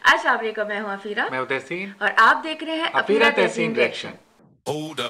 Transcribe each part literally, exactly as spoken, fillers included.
अस्सलाम वालेकुम, मैं हूँ अफीरा मैं तहसीन और आप देख रहे हैं Afira Afira Tahsin Tahsin reaction. Reaction.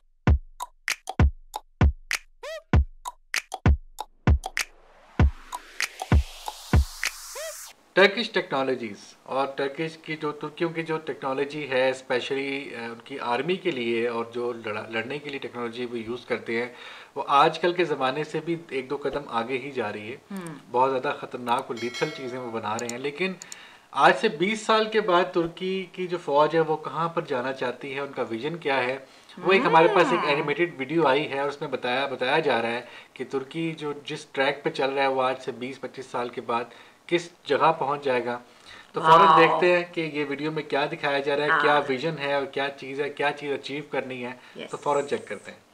Turkish technologies और टर्किश की जो तुर्कियों की जो टेक्नोलॉजी है स्पेशली उनकी आर्मी के लिए और जो लड़ा लड़ने के लिए टेक्नोलॉजी वो यूज़ करते हैं वो आजकल के ज़माने से भी एक दो कदम आगे ही जा रही है। बहुत ज़्यादा ख़तरनाक और लीथल चीज़ें वो बना रहे हैं। लेकिन आज से बीस साल के बाद तुर्की की जो फ़ौज है वो कहाँ पर जाना चाहती है, उनका विजन क्या है, वो एक हमारे पास एक एनिमेटेड वीडियो आई है और उसमें बताया बताया जा रहा है कि तुर्की जो जिस ट्रैक पे चल रहा है वो आज से बीस पच्चीस साल के बाद किस जगह पहुंच जाएगा। तो फौरन देखते हैं कि ये वीडियो में क्या दिखाया जा रहा है, क्या विजन है और क्या चीज़ है, क्या चीज़ अचीव करनी है। yes. तो फौरन चेक करते हैं।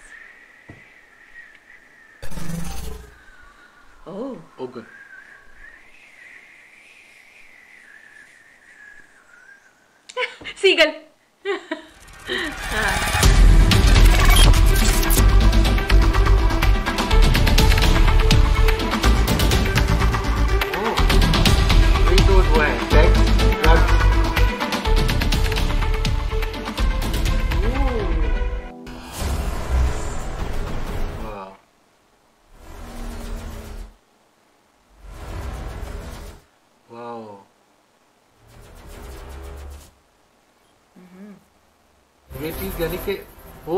ओह ओगन सीगल। वो है टैक्स ड्रग्स। वाह वाह ये चीज यानी कि ओ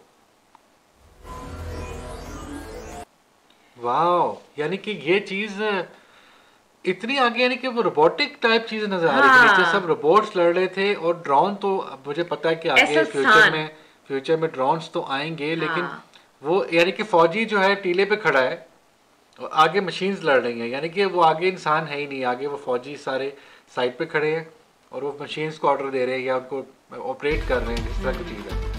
वाह यानी कि ये चीज इतनी आगे यानी कि वो रोबोटिक टाइप चीजें नजर आ रही थी। नीचे सब रोबोट्स लड़ रहे थे और ड्रोन तो मुझे पता है कि आगे फ्यूचर में फ्यूचर में ड्रोन्स तो आएंगे। हाँ। लेकिन वो यानी कि फौजी जो है टीले पे खड़ा है और आगे मशीन्स लड़ रही हैं। यानी कि वो आगे इंसान है ही नहीं, आगे वो फौजी सारे साइड पे खड़े हैं और वो मशीन्स को ऑर्डर दे रहे हैं या उनको ऑपरेट कर रहे हैं, जिस तरह की चीज़ है।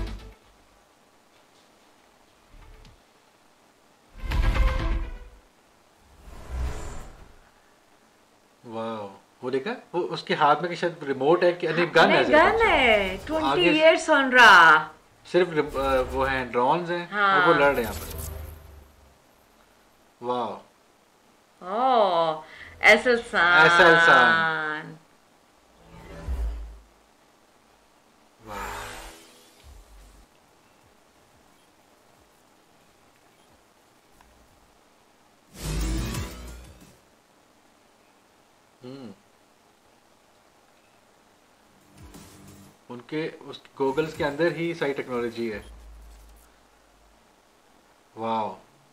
वाह वो देखा वो उसके हाथ में शायद रिमोट है कि नहीं गन है। गन है। ट्वेंटी इयर्स ऑन रहा सिर्फ वो हैं ड्रोन्स हैं। हाँ। और वो लड़ रहे हैं आपस में। वाह ओह एसलसान एसलसान वाह हम्म उनके उस गूगल्स के अंदर ही सही टेक्नोलॉजी है। वाह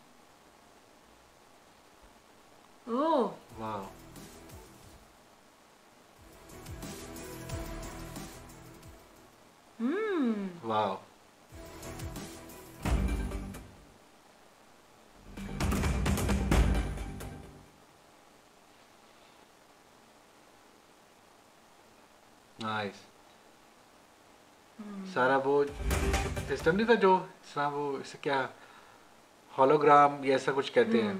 ओह वाह हम्म वाह नाइस। सारा वो सिस्टम नहीं था जो इसमें वो इसे क्या होलोग्राम या ऐसा कुछ कहते हैं।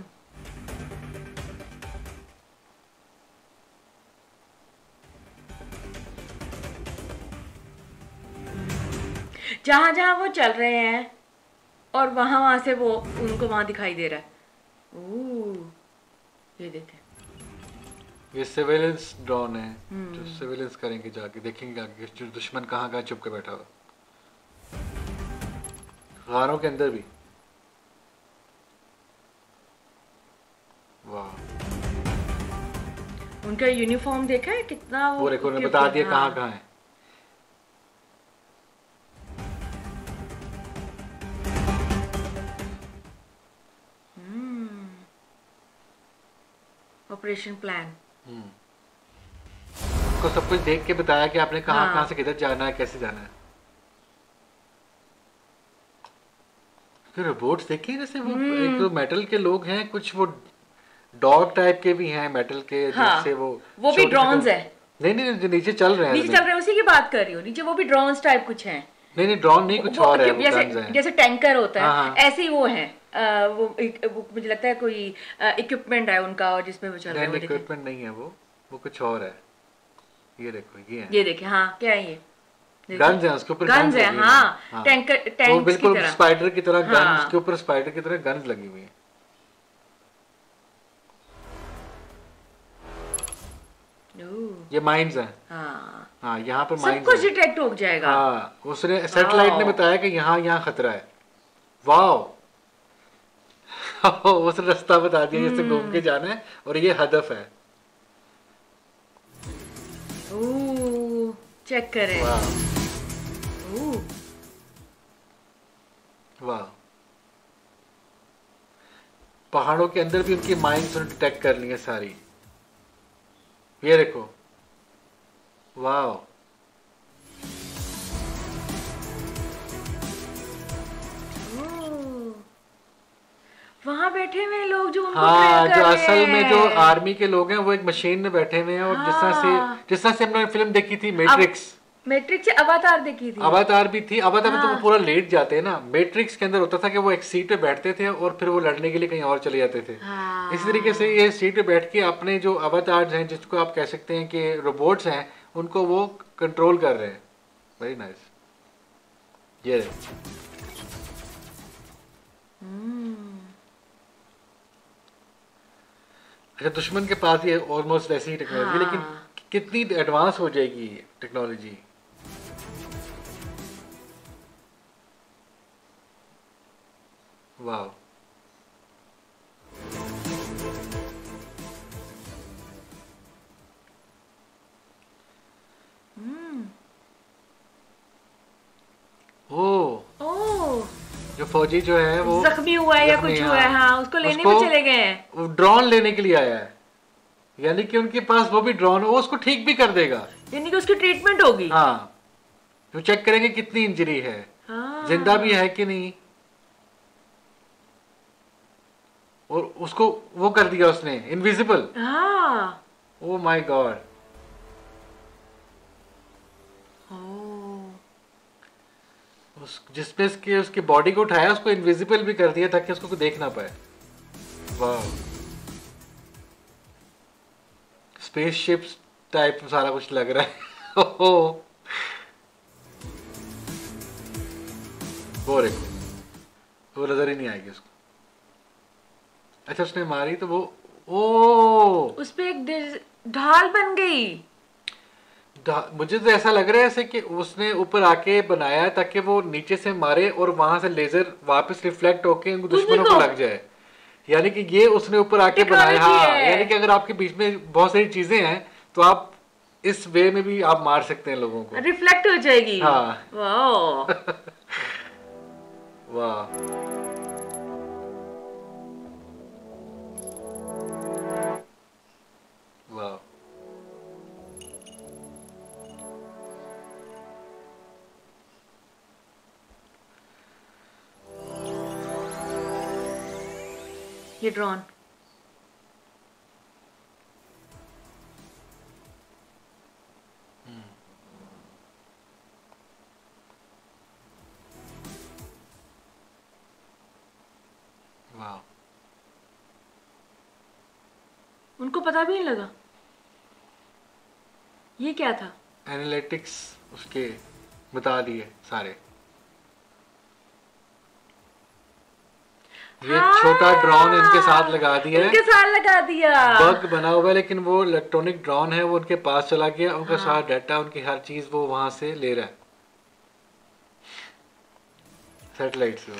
जहां जहां वो चल रहे हैं और वहां वहां से वो उनको वहां दिखाई दे रहा है। ओह ये देखें, ये सर्वेलेंस ड्रोन है जो सर्वेलेंस करेंगे, जाके देखेंगे आगे जो दुश्मन कहाँ कहाँ छुप के बैठा हुआ। गारों के अंदर भी। वाह उनका यूनिफॉर्म देखा है कितना वो, वो देखो ने बता दिया कहाँ कहाँ है। ऑपरेशन प्लान को सब कुछ देख के बताया कि आपने कहाँ हाँ। कहाँ से किधर जाना है, कैसे जाना है। फिर रोबोट्स देखिए जैसे वो एक तो मेटल के लोग हैं, कुछ वो डॉग टाइप के भी हैं मेटल के। हाँ। जिससे वो वो भी ड्रोन्स है। नहीं नहीं जो नीचे चल रहे हैं नीचे चल रहे हैं उसी की बात कर रही हूँ। नीचे वो भी ड्रोन्स टाइप कुछ हैं। नहीं नहीं ड्रोन नहीं, कुछ और है। वो जैसे है। जैसे टैंकर होता है। हाँ। ऐसे ही वो है। आ, वो, एक, वो मुझे लगता है कोई इक्विपमेंट है उनका और जिसमें वो चल रहे हैं। इक्विपमेंट नहीं है वो वो कुछ और है। ये देखो ये है। ये देखे हाँ क्या है ये गन्स हैं उसके ऊपर। गन्स हैं हाँ, हाँ। टैंकर टैंक्स बिल्कुल की तरह स्पाइडर की तरह। हाँ। गन्स के ऊपर स्पाइडर की तरह गन्स लगी हुई हैं। ओह, ये माइंस हैं। हाँ, हाँ, यहाँ पर सब माइंस कुछ हैं। डिटेक्ट हो जाएगा। हाँ, उसने सैटेलाइट ने वाओ। बताया कि यहाँ यहाँ खतरा है। वाह। उसने रास्ता बता दिया जिससे घूम के हम्म। जाना है और ये हदफ है। ओह, चेक करें। वाह ओह, वाह। पहाड़ों के अंदर भी उनकी माइंस उन्होंने डिटेक्ट कर ली है सारी। ये देखो, वाह। ओह, वहां बैठे हुए लोग जो उनको हाँ, ट्रेन जो कर रहे असल में जो हैं। आर्मी के लोग हैं वो एक मशीन में बैठे हुए हैं और जिस तरह से हाँ, जिस तरह से हमने फिल्म देखी थी अब मैट्रिक्स। मैट्रिक्स से अवतार देखी थी। अवतार भी थी। अवतार में तो वो हाँ, पूरा लेट जाते हैं ना। मैट्रिक्स के अंदर होता था कि वो एक सीट पे बैठते थे और फिर वो लड़ने के लिए कहीं और चले जाते थे। इसी तरीके से हाँ। ये सीट पे बैठ के अपने जो अवतार्स हैं, जिसको आप कह सकते हैं कि रोबोट्स हैं, उनको वो कंट्रोल कर रहे हैं। Very nice. ये हम्म। अच्छा, दुश्मन के पास ये ऑलमोस्ट ऐसी ही टेक्नोलॉजी, लेकिन हाँ। कितनी एडवांस हो जाएगी टेक्नोलॉजी। वाह। हम्म। ओ, ओह, जो फौजी जो है वो जख्मी हुआ है या जख्मी, कुछ हुआ है, हाँ, हाँ, उसको लेने उसको भी चले गए हैं। वो ड्रोन लेने के लिए आया है। यानी कि उनके पास वो भी ड्रोन है, वो उसको ठीक भी कर देगा। यानी कि उसकी ट्रीटमेंट होगी। हाँ, तो चेक करेंगे कितनी इंजरी है, हाँ। जिंदा भी है कि नहीं। और उसको वो कर दिया उसने इनविजिबल। हाँ। Oh my God. ओह, उस जिसपे उसके उसकी बॉडी को उठाया उसको इनविजिबल भी कर दिया ताकि उसको कोई देख ना पाए। वाह। स्पेसशिप्स टाइप सारा कुछ लग रहा है। ओहो। वो देखो, वो नजर ही नहीं आएगी उसको। अच्छा, उसने मारी तो वो, ओ उस पे एक डिज- ढाल बन गई। ढा- मुझे तो ऐसा लग रहा है ऐसे कि उसने ऊपर आके बनाया ताकि वो नीचे से मारे और वहां से लेजर वापस रिफ्लेक्ट होके उनको उन्हीं दुश्मनों को। को लग जाए। यानी कि ये उसने ऊपर आके बनाया। टेक्नोलॉजी हाँ, है। यानी कि अगर आपके बीच में बहुत सारी चीजें हैं तो आप इस वे में भी आप मार सकते हैं लोगों को। रिफ्लेक्ट हो जाएगी। हाँ। वाह। वाह। वाह। ये ड्रोन। वाह। उनको पता भी नहीं लगा ये क्या था। एनालिटिक्स उसके बता दिए सारे। ये हाँ, छोटा ड्रोन इनके साथ लगा दिया है। उनके साथ लगा दिया। बग बना हुआ है लेकिन वो इलेक्ट्रॉनिक ड्रोन है, वो उनके पास चला गया, उनका हाँ। सारा डाटा, उनकी हर चीज वो वहां से ले रहा है सैटेलाइट से।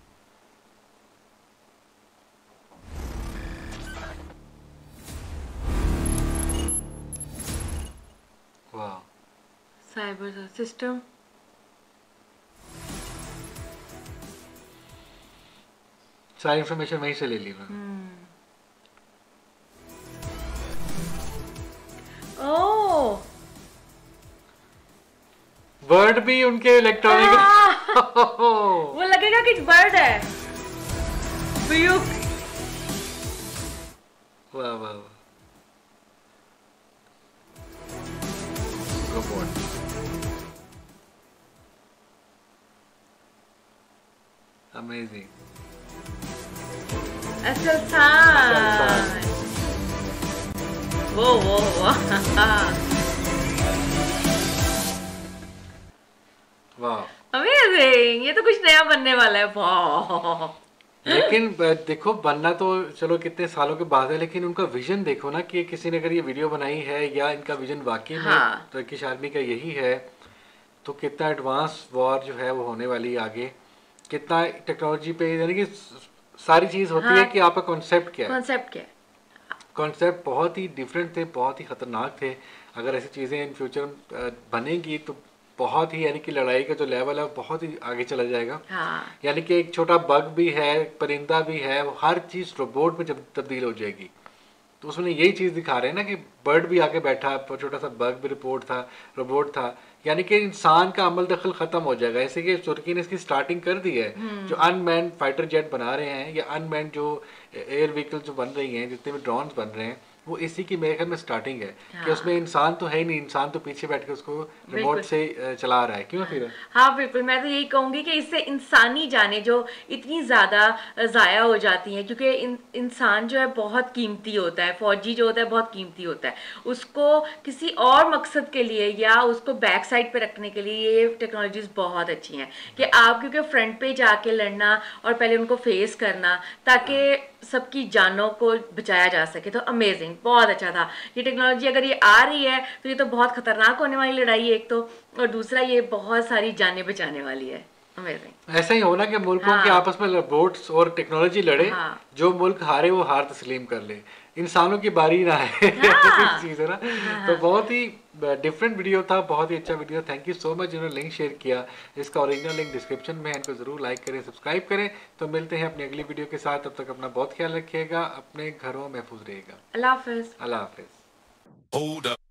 वाह। Cyber system. सारी इंफॉर्मेशन वहीं से ले ली मैंने। ओह, वर्ड भी उनके इलेक्ट्रॉनिक। वो लगेगा कि बर्ड है। बुयुक। वाह वाह वाह। रोबोट। अमेजिंग। असल था। वो वो वो। वाह। अमेजिंग, ये तो कुछ नया बनने वाला है। वाह। लेकिन ब- देखो बनना तो चलो कितने सालों के बाद है, लेकिन उनका विजन देखो ना कि किसी ने अगर ये वीडियो बनाई है या इनका विजन वाकई में हाँ टर्किश आर्मी का यही है, तो कितना एडवांस वॉर जो है वो होने वाली है आगे, कितना टेक्नोलॉजी पे, यानी कि स- सारी चीज़ होती है हाँ। कि आपका कॉन्सेप्ट क्या है। कॉन्सेप्ट क्या है? कॉन्सेप्ट बहुत ही डिफरेंट थे, बहुत ही खतरनाक थे। अगर ऐसी चीज़ें इन फ्यूचर बनेंगी तो बहुत ही, यानी कि लड़ाई का जो लेवल है वो बहुत ही आगे चला जाएगा। हाँ यानी कि एक छोटा बग भी है, परिंदा भी है, वो हर चीज़ रोबोट में जब तब्दील हो जाएगी। तो उसमें यही चीज़ दिखा रहे हैं ना कि बर्ड भी आके बैठा, पर छोटा सा बग भी रिपोर्ट था, रोबोट था। यानी कि इंसान का अमल दखल ख़त्म हो जाएगा। ऐसे कि तुर्की ने इसकी स्टार्टिंग कर दी है। जो हम्म। अनमैन्ड फाइटर जेट बना रहे हैं या अनमैन्ड जो एयर व्हीकल जो बन रही हैं, जितने भी ड्रोन्स बन रहे हैं, वो इसी की मेरे ख्याल में स्टार्टिंग है। कि उसमें हाँ इंसान तो है ही नहीं, इंसान तो पीछे बैठ के उसको रिमोट बिल्कुल। से अ, चला रहा है, क्यों हाँ फिर। हाँ बिल्कुल, मैं तो यही कहूंगी कि इससे इंसानी जानें जो इतनी ज़्यादा ज़ाया हो जाती हैं, क्योंकि इन, इंसान जो है बहुत कीमती होता है, फौजी जो होता है बहुत कीमती होता है। उसको किसी और मकसद के लिए या उसको बैक साइड पे रखने के लिए ये टेक्नोलॉजीज बहुत अच्छी हैं कि आप, क्योंकि फ्रंट पे जाके लड़ना और पहले उनको फेस करना ताकि सबकी जानों को बचाया जा सके, तो अमेजिंग, बहुत अच्छा था। ये टेक्नोलॉजी अगर ये आ रही है तो ये तो बहुत खतरनाक होने वाली लड़ाई है एक तो, और दूसरा ये बहुत सारी जानें बचाने वाली है। अमेजिंग। ऐसा ही होना कि मुल्कों के हाँ आपस में रोबोट्स और टेक्नोलॉजी लड़े, हाँ जो मुल्क हारे वो हार तस्लीम कर ले, इंसानों की बारी ना है। ऐसी हाँ चीज़ है ना। हाँ तो हाँ। बहुत ही डिफरेंट वीडियो था, बहुत ही अच्छा video. Thank you so much जिन्होंने लिंक शेयर किया। इसका ओरिजिनल लिंक डिस्क्रिप्शन में है, इनको ज़रूर लाइक करें, सब्सक्राइब करें। तो मिलते हैं अपनी अगली वीडियो के साथ। तब तक अपना बहुत ख्याल रखिएगा, अपने घरों में महफूज रहिएगा। अल्लाह हाफिज। अल्लाह हाफिज़। Hold up.